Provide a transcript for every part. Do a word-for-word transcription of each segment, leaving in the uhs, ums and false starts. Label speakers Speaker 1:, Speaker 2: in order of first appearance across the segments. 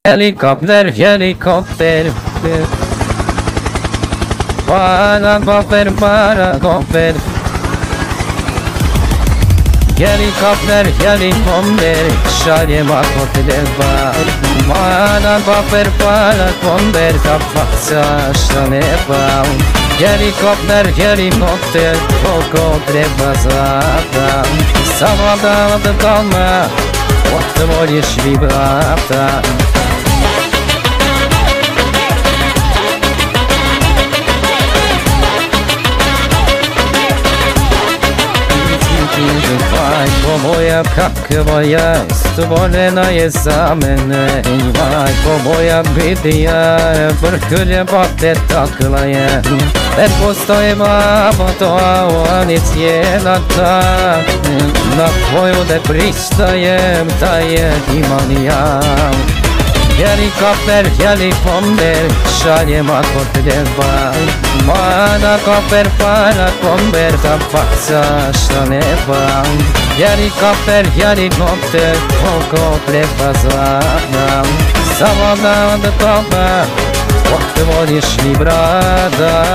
Speaker 1: Helikopter, helikopter. Paracopter, paracopter. Helikopter, helikopter. Şarje bakåt det var. Paracopter, paracopter. Kapatsa štaneva. Helikopter, helikopter. Koliko treba zlata. Samo da odem doma. Otvoriš vibrata. Majko moja, kakva je, stvorena je za mene. Majko moja bitija, vrhulje bate takla je. Ne postoji mamo to, ani cijena ta. Na koju ne pristajem, ta je imam ja. Helikopter, helikopter, šaljem ako treba. Paracopter, paracopter, da faca šta neba. Helikopter, helikopter, koliko treba zlata. Samo da od toga otvoriš mi brada.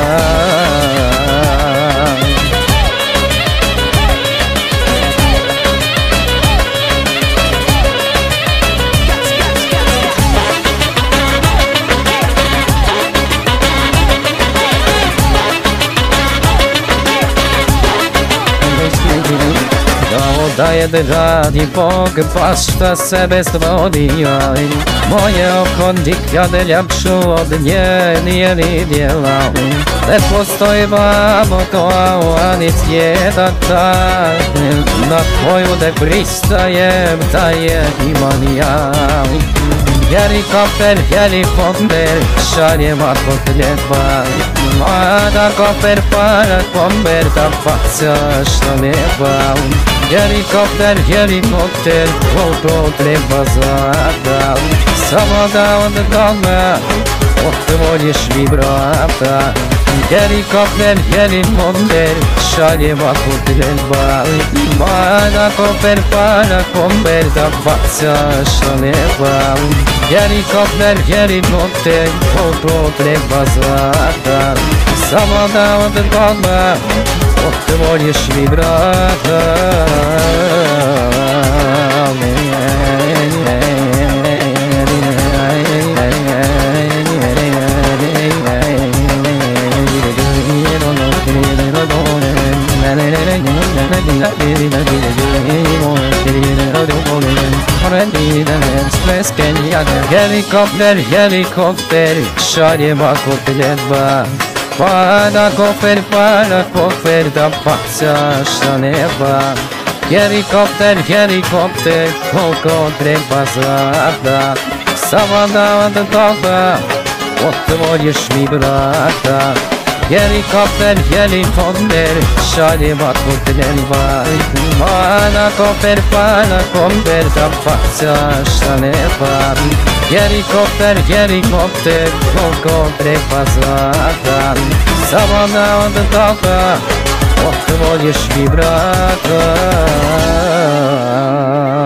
Speaker 1: Da je da radi Bog baš šta sebe stvorio. Moje oko nikada ljepšu od nje nije vidjela. Ne postoji vamo to, ani cijena ta. Na koju ne pristajem, ta je imam ja. Helikopter, helikopter, šaljem ako treba. Paracopter, paracopter, da faca šta neba. Helikopter, helikopter, koliko treba zlata. Samo da od doma otvoriš mi vrata. Helikopter, helikopter, šaljem ako treba. Paracopter, paracopter, da faca šta neba. Helikopter, helikopter, koliko treba zlata. Samo da od doma otvoriš mi vrata. Helikopter, helikopter, šaljem ako treba. Paracopter, paracopter, da faca šta neba. Helikopter, helikopter, koliko treba zlata. Samo da od toga otvoriš mi vrata. Helikopter, helikopter, šaljem ako treba. Paracopter, paracopter, da faca šta neba. Helikopter, helikopter, koliko treba zlata. Samo da od toga otvoriš mi vrata.